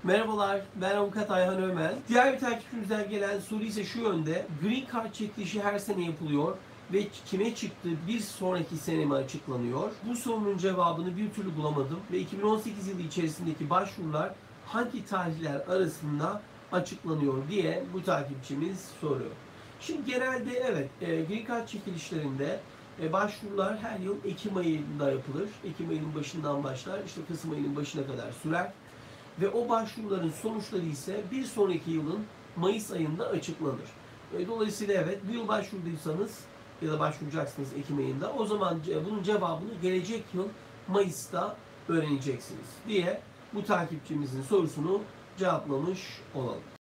Merhabalar, ben Avukat Ayhan Ömen. Diğer bir takipçimizden gelen soru ise şu yönde. Green Card çekilişi her sene yapılıyor ve kime çıktı bir sonraki sene mi açıklanıyor? Bu sorunun cevabını bir türlü bulamadım ve 2018 yılı içerisindeki başvurular hangi tarihler arasında açıklanıyor diye bu takipçimiz soruyor. Şimdi genelde evet, Green Card çekilişlerinde başvurular her yıl Ekim ayında yapılır. Ekim ayının başından başlar, işte Kasım ayının başına kadar sürer. Ve o başvuruların sonuçları ise bir sonraki yılın Mayıs ayında açıklanır. Dolayısıyla evet, bu yıl başvurduysanız ya da başvuracaksınız Ekim ayında, o zaman bunun cevabını gelecek yıl Mayıs'ta öğreneceksiniz diye bu takipçimizin sorusunu cevaplamış olalım.